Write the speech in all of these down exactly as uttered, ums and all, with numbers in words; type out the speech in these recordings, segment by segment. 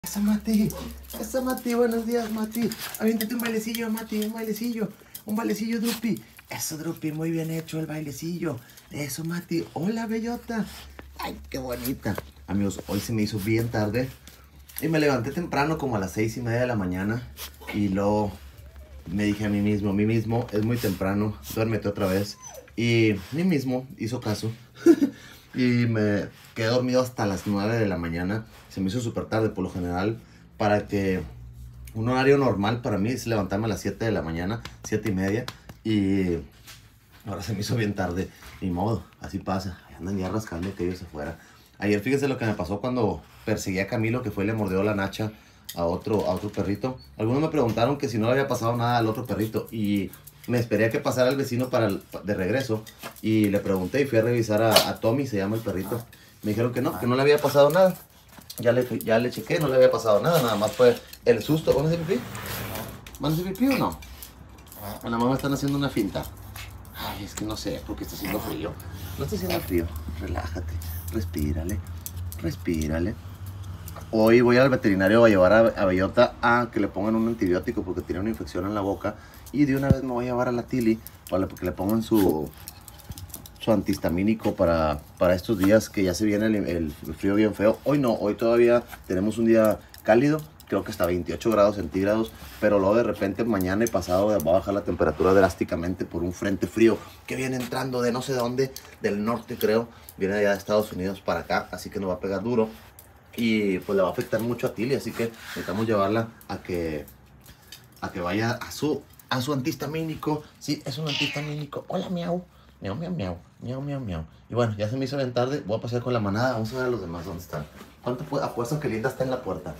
Esa Mati, esa Mati, buenos días Mati. Aviéntate un bailecillo Mati, un bailecillo, un bailecillo Drupi. Eso Drupi, muy bien hecho el bailecillo. Eso Mati, hola bellota. Ay, qué bonita. Amigos, hoy se me hizo bien tarde y me levanté temprano como a las seis y media de la mañana. Y luego me dije a mí mismo, a mí mismo, es muy temprano, duérmete otra vez. Y mí mismo hizo caso. Y me quedé dormido hasta las nueve de la mañana. Se me hizo súper tarde por lo general. Para que un horario normal para mí es levantarme a las siete de la mañana, siete y media. Y ahora se me hizo bien tarde. Ni modo, así pasa. Andan ya rascando que ellos afuera. Ayer fíjense lo que me pasó cuando perseguí a Camilo, que fue y le mordió la nacha a otro, a otro perrito. Algunos me preguntaron que si no le había pasado nada al otro perrito. Y me esperé a que pasara el vecino para el, de regreso. Y le pregunté y fui a revisar a, a Tommy, se llama el perrito. Me dijeron que no, que no le había pasado nada. Ya le, ya le chequé, no le había pasado nada. Nada más fue el susto. ¿Van a hacer pipí? ¿Van a hacer pipí o no? A la mamá están haciendo una finta. Ay, es que no sé, porque está haciendo frío. No está haciendo frío. Relájate, respírale, respírale. Hoy voy al veterinario a llevar a, a Bellota a que le pongan un antibiótico porque tiene una infección en la boca. Y de una vez me voy a llevar a la Tili para que le pongan su, su antihistamínico para, para estos días que ya se viene el, el, el frío bien feo. Hoy no, hoy todavía tenemos un día cálido, creo que hasta veintiocho grados centígrados, pero luego de repente mañana y pasado va a bajar la temperatura drásticamente por un frente frío que viene entrando de no sé dónde, del norte creo, viene allá de Estados Unidos para acá, así que nos va a pegar duro y pues le va a afectar mucho a Tili, así que necesitamos llevarla a que, a que vaya a su... a su antihistamínico. Sí, es un antihistamínico. Hola, miau. Miau, miau, miau. Miau, miau, miau. Y bueno, ya se me hizo bien tarde. Voy a pasar con la manada. Vamos a ver a los demás dónde están. ¿Cuánto puedo? Apuesto que Linda está en la puerta.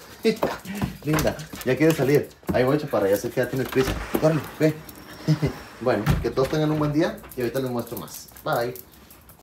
Linda, ya quiere salir. Ahí voy, chaparra. Ya sé que ya tienes prisa. Córrele, ve. Bueno, que todos tengan un buen día y ahorita les muestro más. Bye.